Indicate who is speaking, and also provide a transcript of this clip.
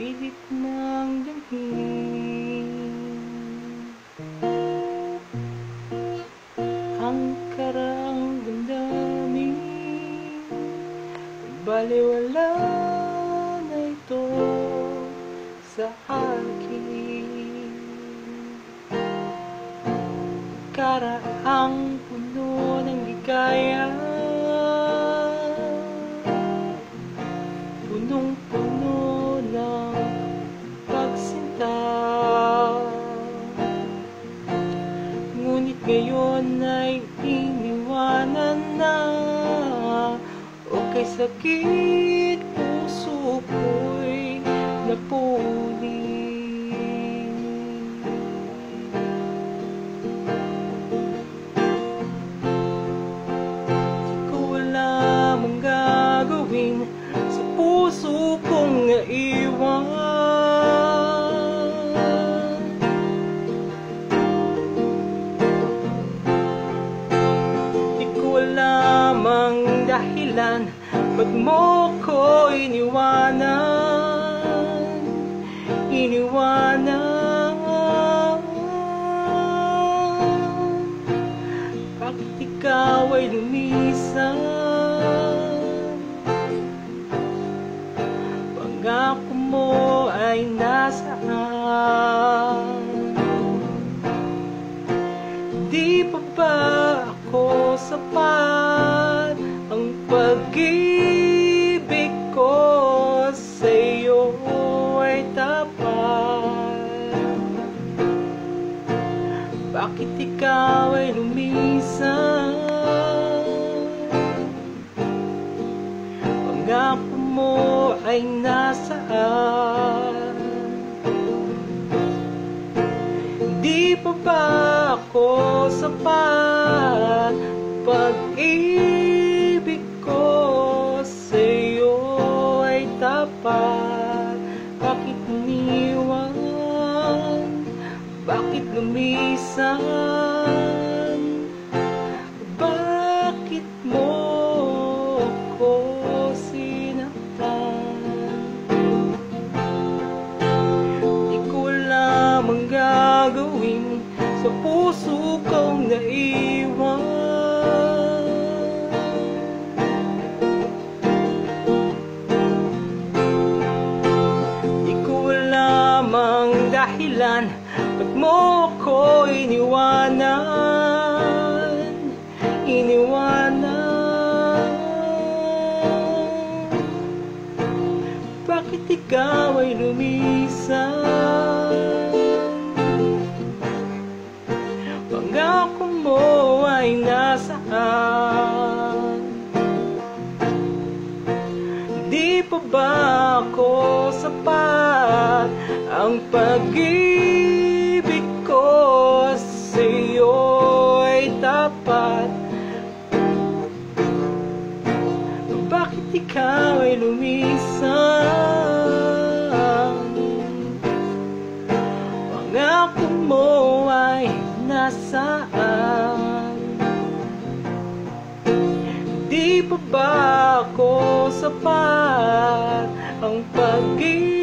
Speaker 1: pilit ng damhin ang karaang damdamin. Baliwala na ito sa akin. Karaang puno ng ligaya, punong-puno ng pagsinta. Ngunit ngayon ay iniwanan na, o kay sakit puso ko'y napuli. Sa puso kong naiwan, di ko alam ang dahilan ba't mo ko iniwanan. Bakit ikaw ay lumisan? Pangako mo ay nasaan? Di pa ba ako sapat? Ang pag-ibig ko sa'yo ay tapat. Bakit ikaw ay lumisan? Pangako mo ay nasaan? Di pa ba ako sapat? Pag-ibig ko sa'yo ay tapat. Bakit iniwan? Bakit lumisan? Bakit mo ako gagawin sa puso kong naiwan? Di ko alam ang dahilan ba't mo ko iniwanan. Bakit ikaw ay lumisan? Pangako mo ay nasaan? Di pa ba ako sapat? Ang pag-ibig ko sa'yo ay tapat. Bakit ikaw ay lumisan? Pangako mo ay nasaan? Di pa ba ako sapat? Ang pag-ibig